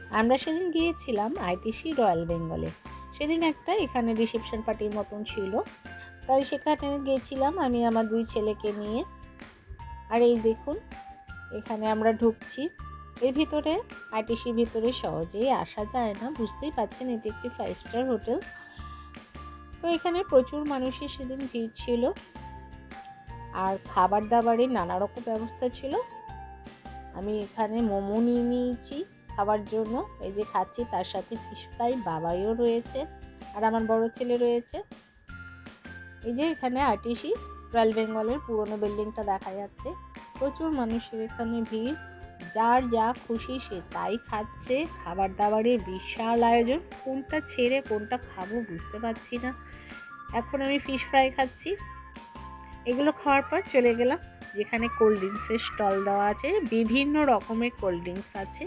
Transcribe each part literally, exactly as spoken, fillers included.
আমরা সেদিন গিয়েছিলাম আইটিসি রয়্যাল বেঙ্গলে। সেদিন একটা এখানে রিসেপশন পার্টির মতন ছিল, তাই সেখানে গিয়েছিলাম আমি আমার দুই ছেলেকে নিয়ে। আর এই দেখুন এখানে আমরা ঢুকছি। এর ভিতরে আইটিসির ভিতরে সহজেই আসা যায় না, বুঝতেই পারছেন এটি একটি ফাইভ স্টার হোটেল। তো এখানে প্রচুর মানুষের সেদিন ভিড় ছিল, আর খাবার দাবারের নানা রকম ব্যবস্থা ছিল। আমি এখানে মোমো নিয়ে নিয়েছি খাবার জন্য, এই যে খাচ্ছি, তার সাথে ফিশ ফ্রাই, বাবাইও রয়েছে আর আমার বড় ছেলে রয়েছে। এই যে এখানে আইটিসি রয়্যাল বেঙ্গলের পুরনো বিল্ডিংটা দেখা যাচ্ছে। প্রচুর মানুষের এখানে ভিড়, যার যা খুশি সে তাই খাচ্ছে। খাবার দাবারের বিশাল আয়োজন, কোনটা ছেড়ে কোনটা খাবো বুঝতে পারছি না। এখন আমি ফিশ ফ্রাই খাচ্ছি। এগুলো খাওয়ার পর চলে গেলাম যেখানে কোল্ড ড্রিঙ্কসের স্টল দেওয়া আছে, বিভিন্ন রকমের কোল্ড ড্রিঙ্কস আছে।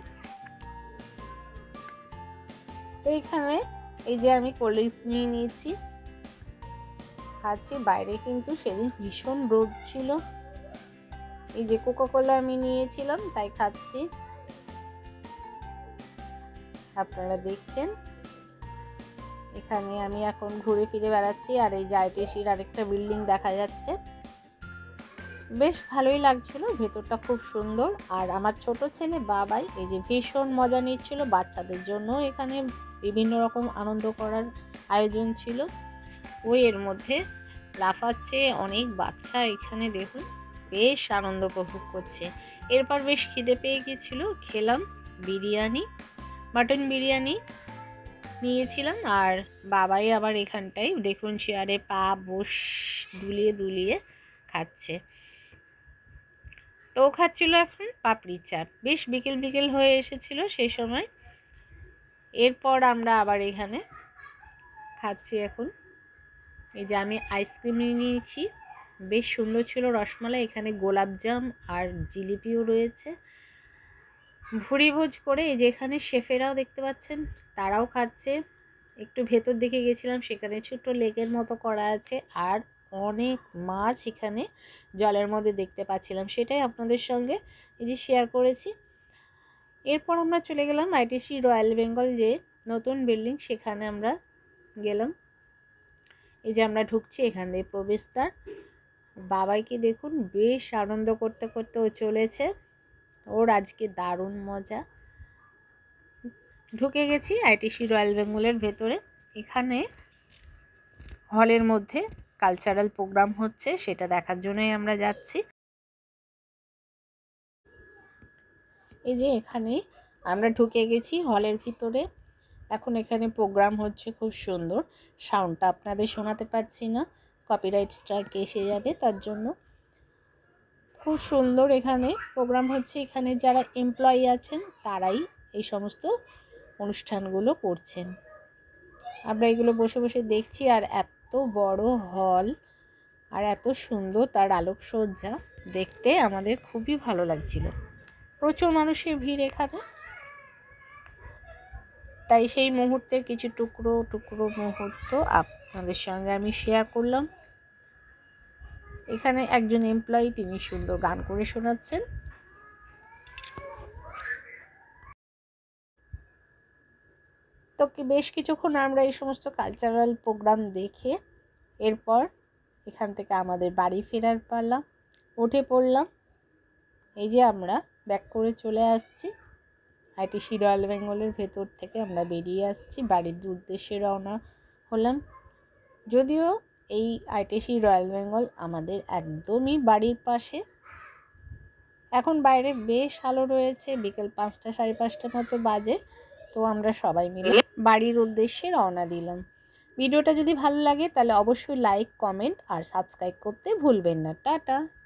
তো এখানে এই যে আমি কোল্ড ড্রিঙ্কস নিয়ে নিয়েছি, খাচ্ছি। বাইরে কিন্তু সেদিন ভীষণ রোদ ছিল। এই যে কোকা কোলা আমি নিয়েছিলাম তাই খাচ্ছি, আপনারা দেখছেন। এখানে আমি এখন ঘুরে ফিরে বেড়াচ্ছি, আর এই যে আইটিসির আরেকটা বিল্ডিং দেখা যাচ্ছে। বেশ ভালোই লাগছিল, ভেতরটা খুব সুন্দর। আর আমার ছোট ছেলে বাবাই এই যে ভীষণ মজা নিচ্ছিল। বাচ্চাদের জন্য এখানে বিভিন্ন রকম আনন্দ করার আয়োজন ছিল, ওই এর মধ্যে লাফাচ্ছে অনেক বাচ্চা। এখানে দেখুন বেশ আনন্দ উপভোগ করছে। এরপর বেশ খিদে পেয়ে গিয়েছিল, খেলাম বিরিয়ানি, মাটন বিরিয়ানি নিয়েছিলাম। আর বাবাই আবার এখানটায় দেখুন চেয়ারে পা বস দুলিয়ে দুলিয়ে খাচ্ছে। তো খাচ্ছিল এখন পাপড়ি চাট, বেশ বিকেল বিকেল হয়ে এসেছিল সেই সময়। এরপর আমরা আবার এখানে খাচ্ছি এখন। এই যে আমি আইসক্রিম নিয়ে নিয়েছি, বেশ সুন্দর ছিল রসমালাই। এখানে গোলাপজাম আর জিলিপিও রয়েছে। ভুরিভোজ করে এই যে এখানে শেফেরাও দেখতে পাচ্ছেন, তারাও খাচ্ছে। একটু ভেতর দিকে গেছিলাম, সেখানে ছোট্ট লেকের মতো করা আছে, আর অনেক মাছ এখানে জলের মধ্যে দেখতে পাচ্ছিলাম, সেটাই আপনাদের সঙ্গে এই যে শেয়ার করেছি। এরপর আমরা চলে গেলাম আইটিসি রয়্যাল বেঙ্গল যে নতুন বিল্ডিং, সেখানে আমরা গেলাম। এই যে আমরা ঢুকছি, এখান দিয়ে প্রবেশদ্বার। বাবাইকে দেখুন বেশ আনন্দ করতে করতে ও চলেছে, ওর আজকে দারুণ মজা। ঢুকে গেছি আইটিসি রয়্যাল বেঙ্গলের ভেতরে। এখানে হলের মধ্যে কালচারাল প্রোগ্রাম হচ্ছে, সেটা দেখার জন্যই আমরা যাচ্ছি। এই যে এখানে আমরা ঢুকে গেছি হলের ভিতরে। এখন এখানে প্রোগ্রাম হচ্ছে, খুব সুন্দর। সাউন্ডটা আপনাদের শোনাতে পারছি না, কপিরাইট স্ট্রাইক এসে যাবে, তার জন্য। খুব সুন্দর এখানে প্রোগ্রাম হচ্ছে। এখানে যারা এমপ্লয়ি আছেন তারাই এই সমস্ত অনুষ্ঠানগুলো করছেন। আমরা এগুলো বসে বসে দেখছি। আর এত বড় হল আর এত সুন্দর তার আলোকসজ্জা, দেখতে আমাদের খুবই ভালো লাগছিল। প্রচুর মানুষের ভিড় এখানে, তাই সেই মুহূর্তের কিছু টুকরো টুকরো মুহূর্ত আপনাদের সঙ্গে আমি শেয়ার করলাম। এখানে একজন এমপ্লয়ি, তিনি সুন্দর গান করে শোনাচ্ছেন। তো বেশ কিছুক্ষণ আমরা এই সমস্ত কালচারাল প্রোগ্রাম দেখে এরপর এখান থেকে আমাদের বাড়ি ফেরার পালা, উঠে পড়লাম। এই যে আমরা ব্যাক করে চলে আসছি আইটিসি রয়্যাল বেঙ্গলের ভেতর থেকে, আমরা বেরিয়ে আসছি, বাড়ির উদ্দেশ্যে রওনা হলাম। যদিও এই আইটিসি রয়্যাল বেঙ্গল আমাদের একদমই বাড়ির পাশে। এখন বাইরে বেশ আলো রয়েছে, বিকেল পাঁচটা সাড়ে পাঁচটার মতো বাজে। তো আমরা সবাই মিলে বাড়ির উদ্দেশ্যে রওনা দিলাম। ভিডিওটা যদি ভালো লাগে তাহলে অবশ্যই লাইক, কমেন্ট আর সাবস্ক্রাইব করতে ভুলবেন না। টাটা।